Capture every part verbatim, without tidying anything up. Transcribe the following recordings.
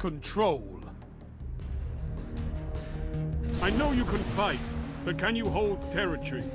Control. I know you can fight, but can you hold territory?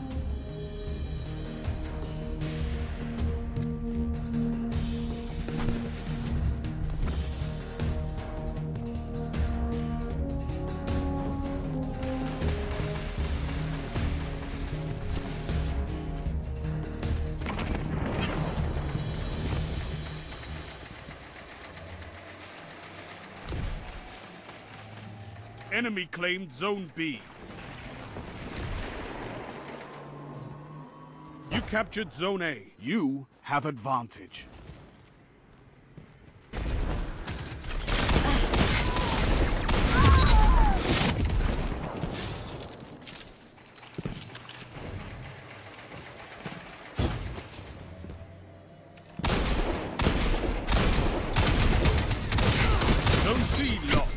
Enemy claimed Zone B. You captured Zone A. You have advantage. Zone C lost.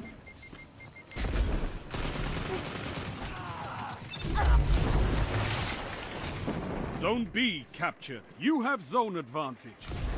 Zone B captured. You have zone advantage.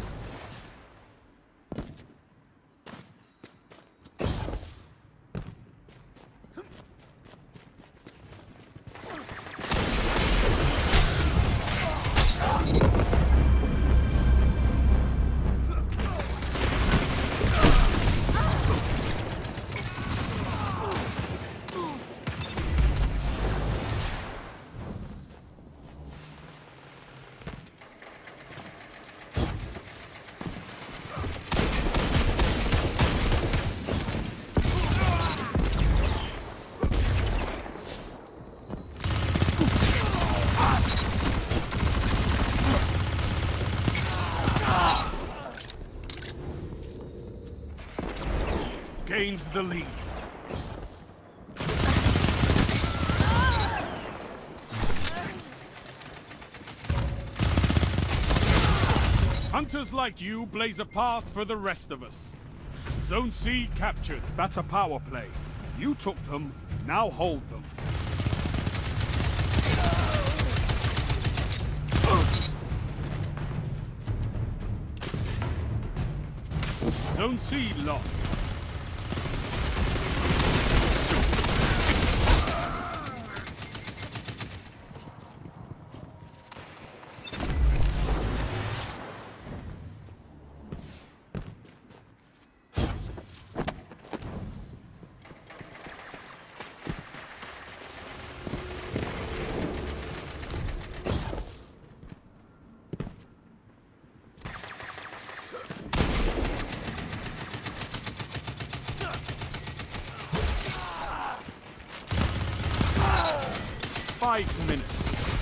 Gains the lead. Hunters like you blaze a path for the rest of us. Zone C captured. That's a power play. You took them, now hold them. Zone C lost. Five minutes.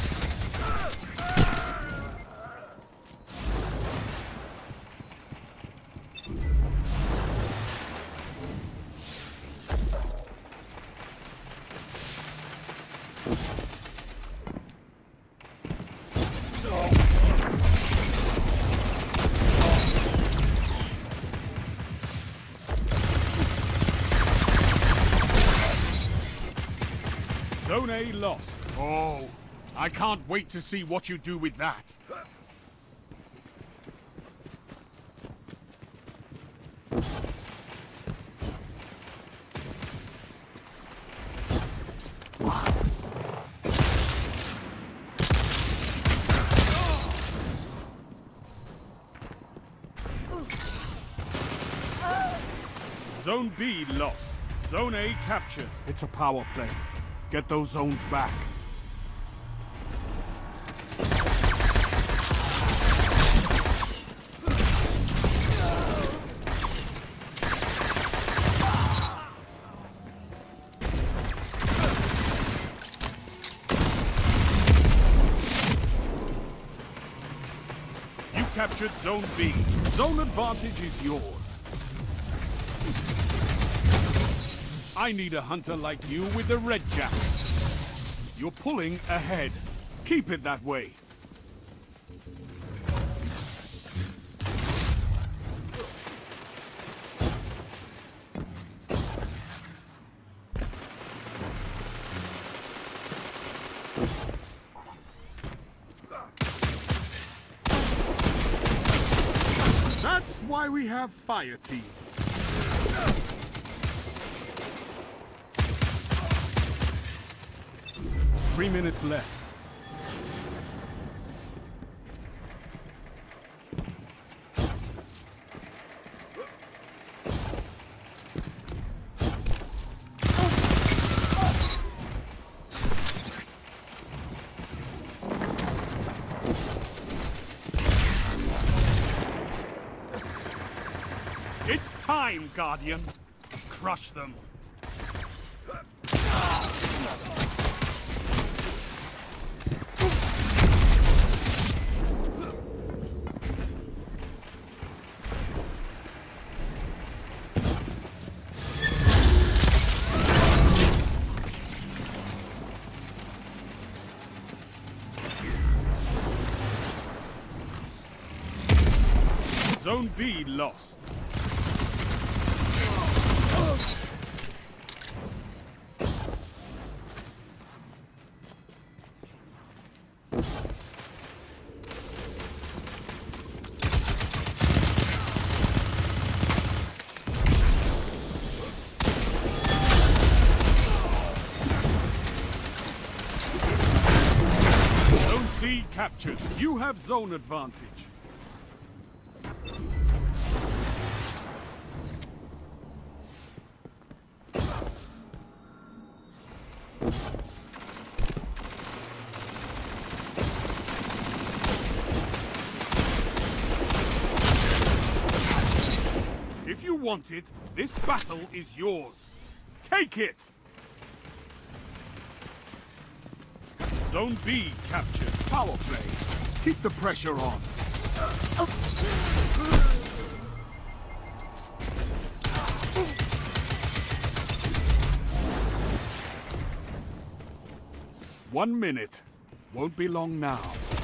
Zone A lost. Oh, I can't wait to see what you do with that. Zone B lost. Zone A captured. It's a power play. Get those zones back. You captured Zone B. Zone advantage is yours. I need a hunter like you with the red jacket. You're pulling ahead. Keep it that way. That's why we have fire team. Three minutes left. It's time, Guardian. Crush them. Zone B lost. Zone C captured. You have zone advantage. If you want it, this battle is yours. Take it! Zone B captured. Power play. Keep the pressure on. One minute. Won't be long now.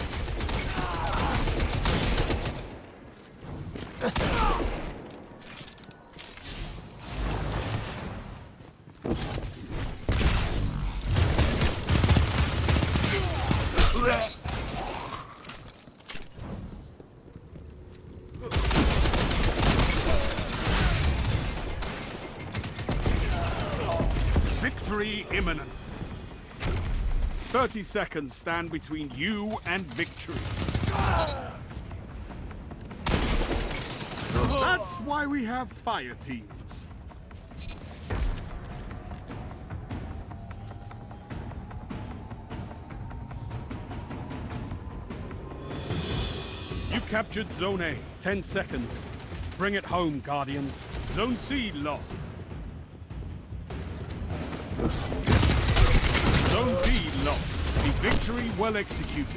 Victory imminent. Thirty seconds stand between you and victory. That's why we have fire teams. You captured Zone A. Ten seconds. Bring it home, Guardians. Zone C lost. Zone B lost. A victory well executed.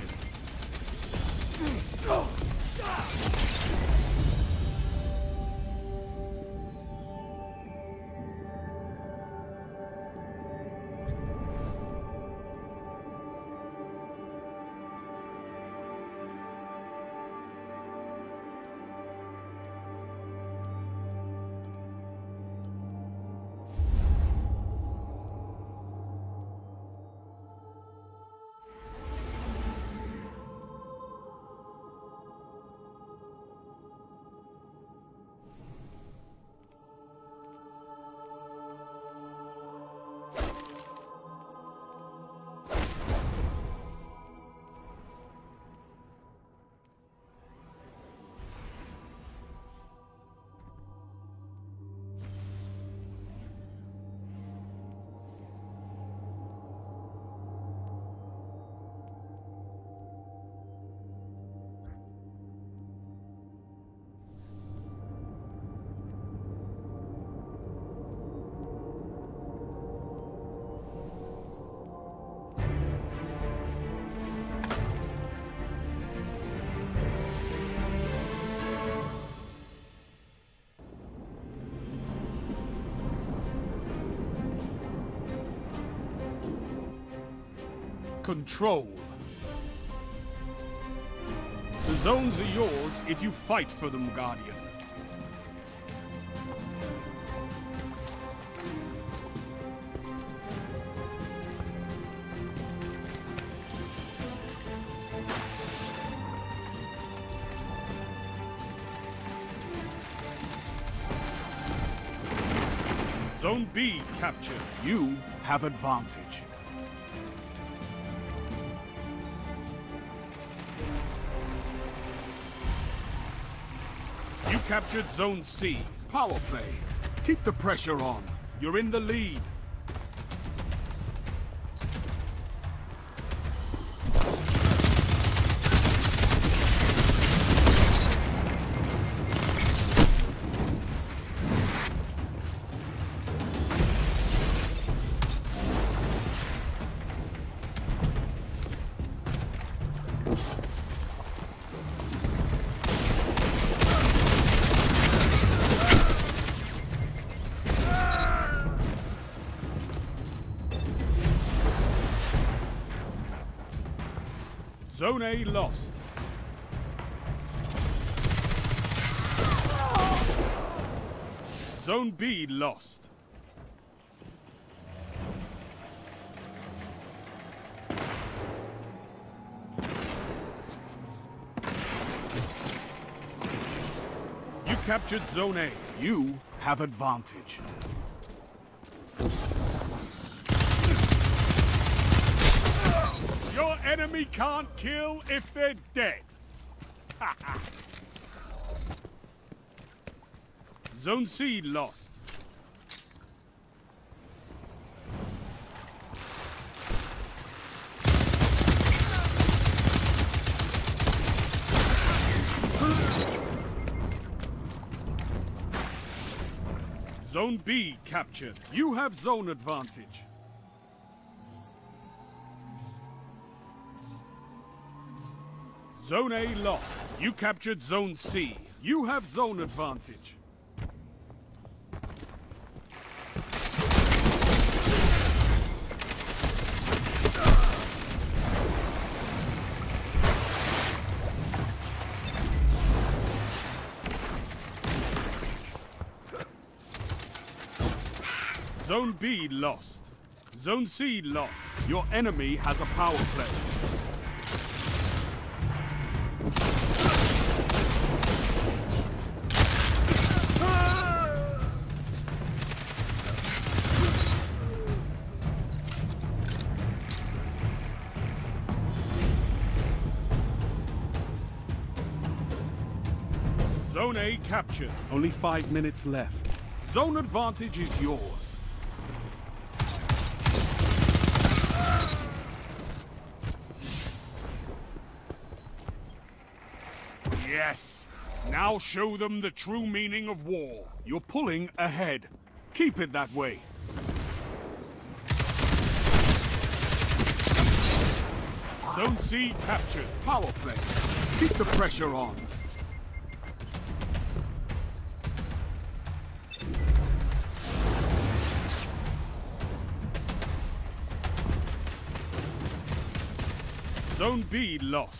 Control. The zones are yours if you fight for them, Guardian. Zone B captured. You have advantage. captured Zone C. Power play. Keep the pressure on. You're in the lead. Zone A lost. Zone B lost. You captured Zone A. You have advantage. Your enemy can't kill if they're dead. Zone C lost. Zone B captured. You have zone advantage. Zone A lost. You captured Zone C. You have zone advantage. Zone B lost. Zone C lost. Your enemy has a power play. Zone A captured. Only five minutes left. Zone advantage is yours. Yes. Now show them the true meaning of war. You're pulling ahead. Keep it that way. Zone C captured. Power play. Keep the pressure on. Zone B lost.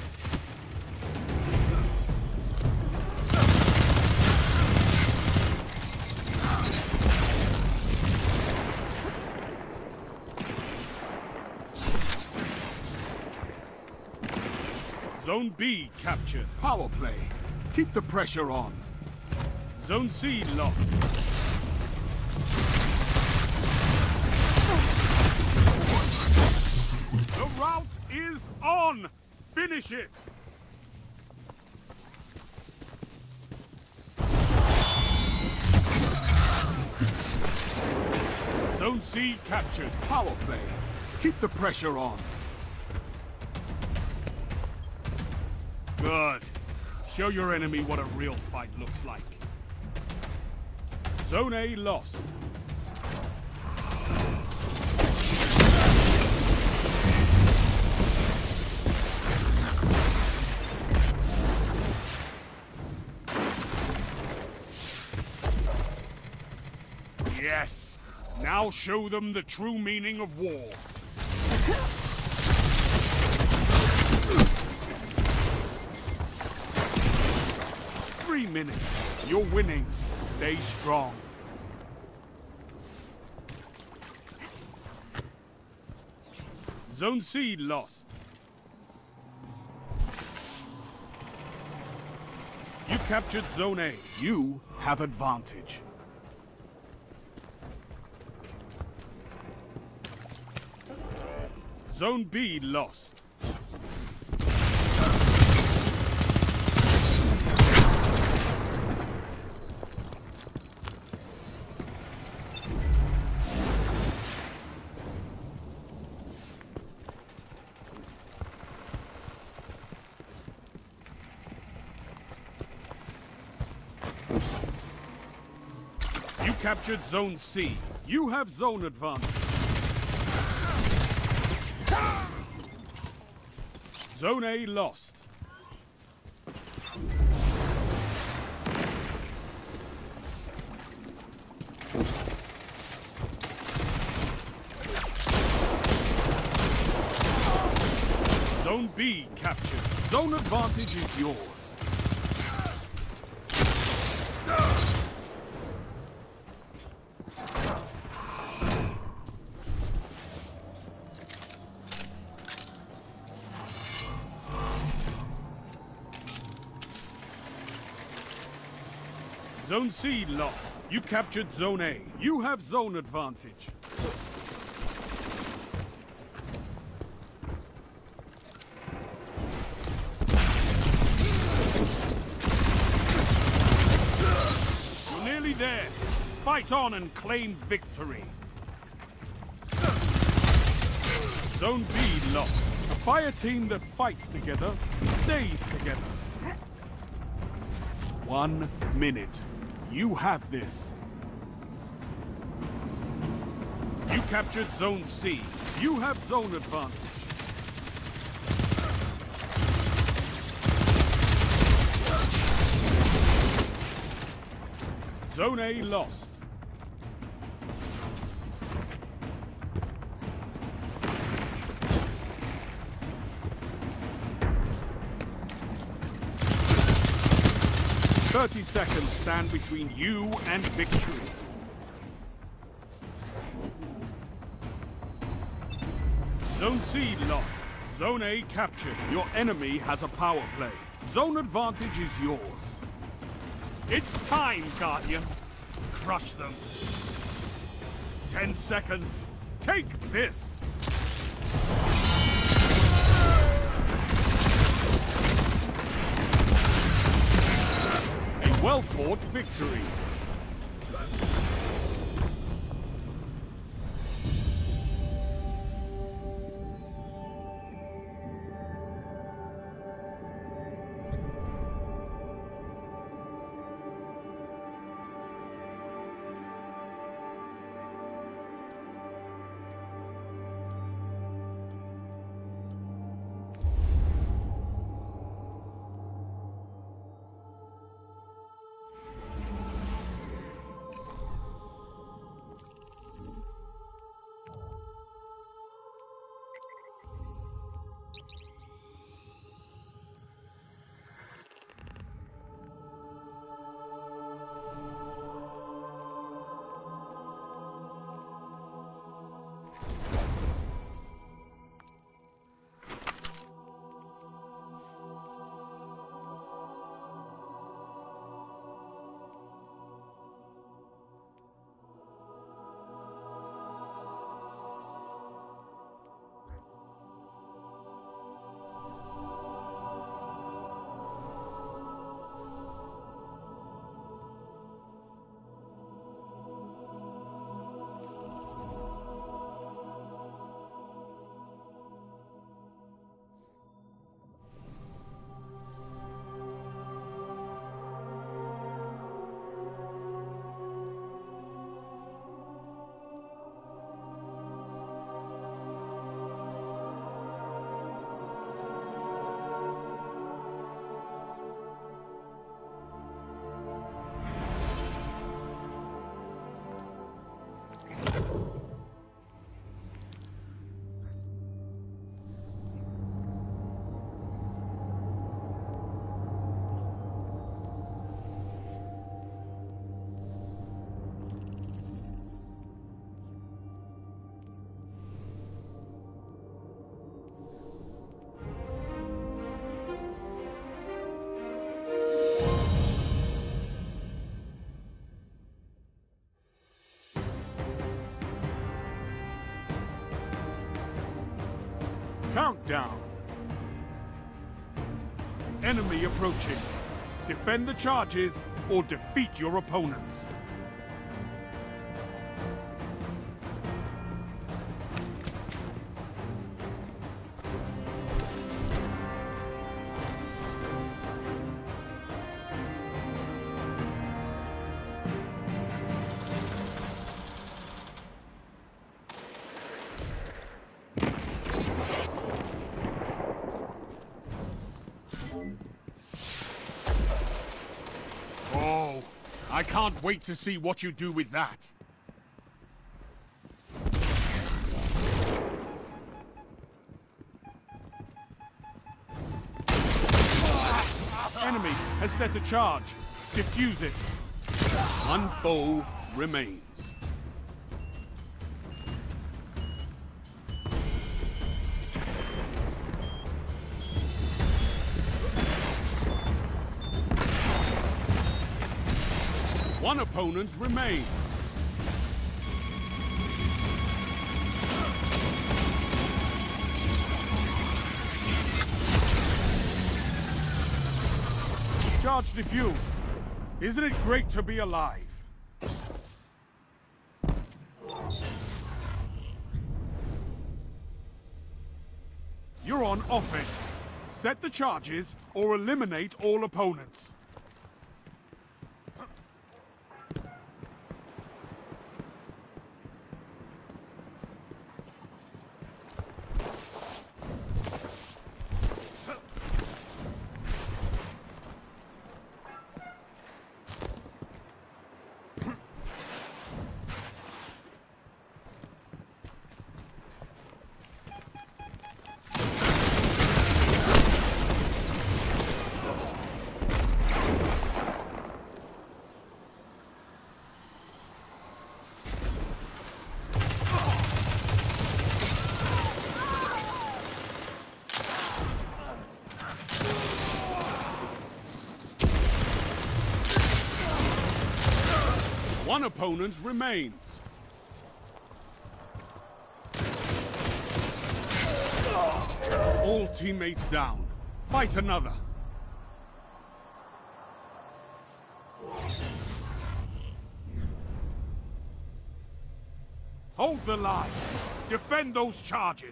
Zone B captured. Power play. Keep the pressure on. Zone C lost. The rout is on! Finish it! Zone C captured. Power play. Keep the pressure on. Good. Show your enemy what a real fight looks like. Zone A lost. Yes. Now show them the true meaning of war. Three minutes. You're winning. Stay strong. Zone C lost. You captured Zone A. You have advantage. Zone B lost. You captured Zone C. You have zone advantage. Zone A lost. Zone B captured. Zone advantage is yours. Zone C lost. You captured Zone A. You have zone advantage. You're nearly there. Fight on and claim victory. Zone B lost. A fire team that fights together stays together. One minute. You have this. You captured Zone C. You have zone advantage. Zone A lost. Thirty seconds stand between you and victory. Zone C lost. Zone A captured. Your enemy has a power play. Zone advantage is yours. It's time, Guardian. Crush them. Ten seconds. Take this. A well-fought victory. Countdown. Enemy approaching. Defend the charges or defeat your opponents. I can't wait to see what you do with that. Enemy has set a charge. Defuse it. One foe remains. One opponent remains. Charge defused. Isn't it great to be alive? You're on offense. Set the charges or eliminate all opponents. One opponent remains. All teammates down. Fight another. Hold the line. Defend those charges.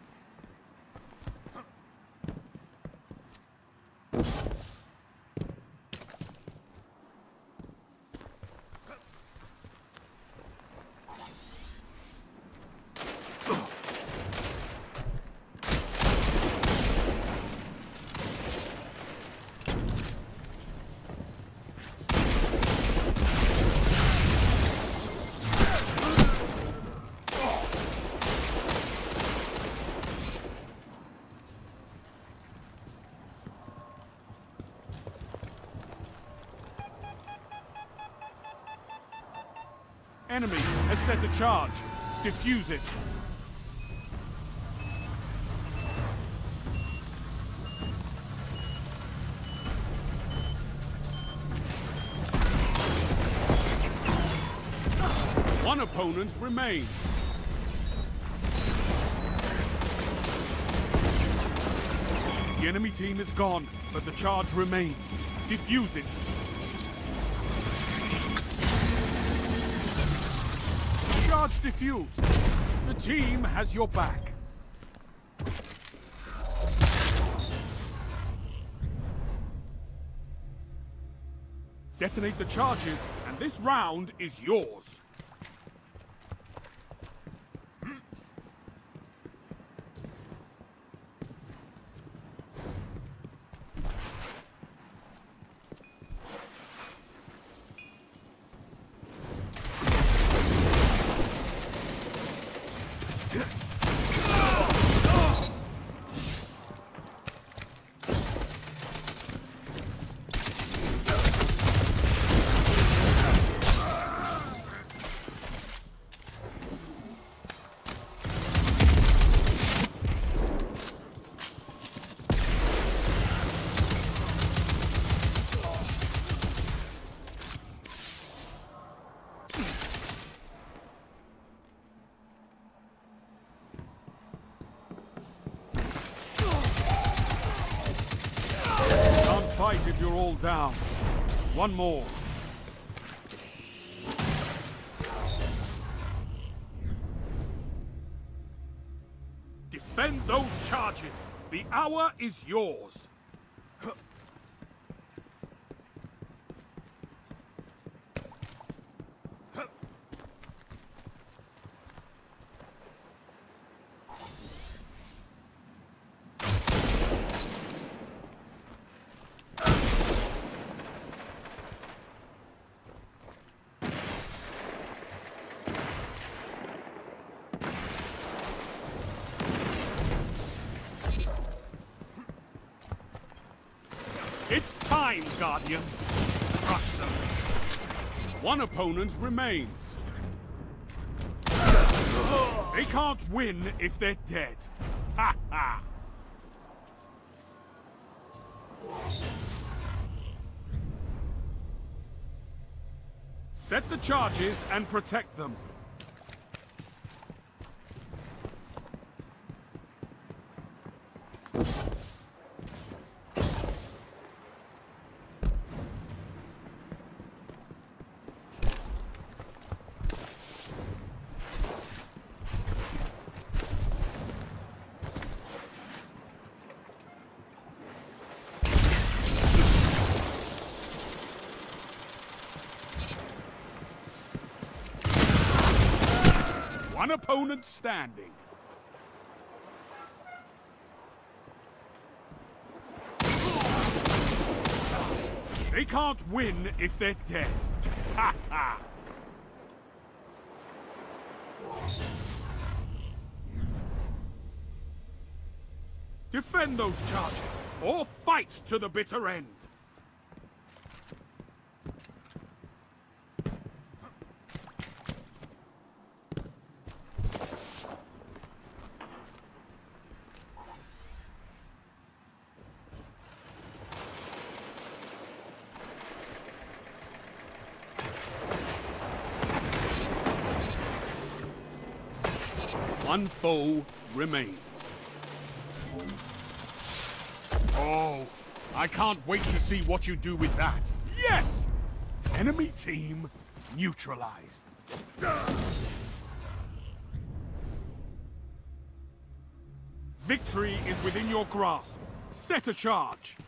Enemy has set a charge. Defuse it. One opponent remains. The enemy team is gone, but the charge remains. Defuse it. Charge defused. The team has your back. Detonate the charges, and this round is yours. Fight if you're all down. One more. Defend those charges. The hour is yours. It's time, Guardian. Crush them. One opponent remains. They can't win if they're dead. Ha ha! Set the charges and protect them. One opponent standing. They can't win if they're dead. Ha ha! Defend those charges, or fight to the bitter end. One foe remains. Oh, I can't wait to see what you do with that. Yes! Enemy team neutralized. Victory is within your grasp. Set a charge.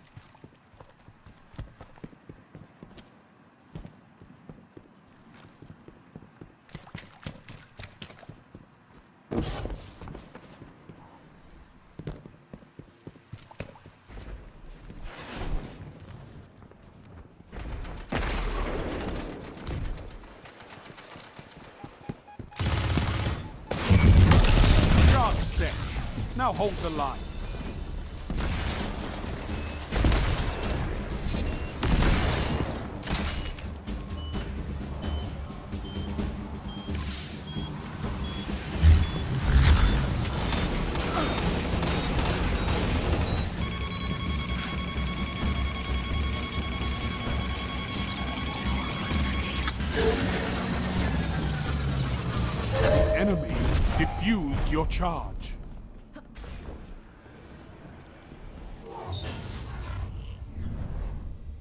Charge set. Now hold the line. Enemy defused your charge.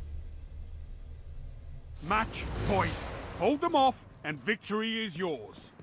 Match point. Hold them off, and victory is yours.